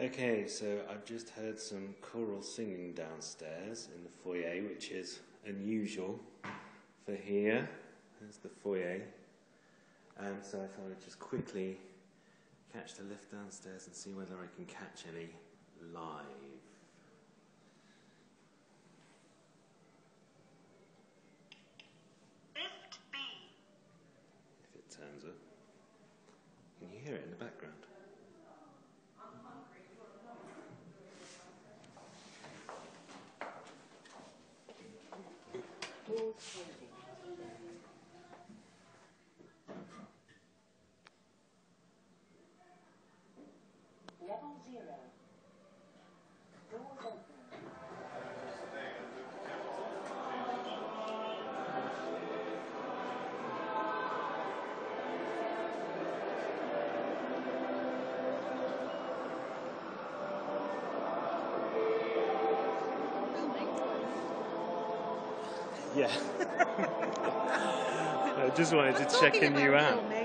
Okay, so I've just heard some choral singing downstairs in the foyer, which is unusual for here. There's the foyer. So I thought I'd just quickly catch the lift downstairs and see whether I can catch any live. Lift B. If it turns up. Can you hear it in the background? Level 0. Doors open. Yeah. I just wanted to check in you out.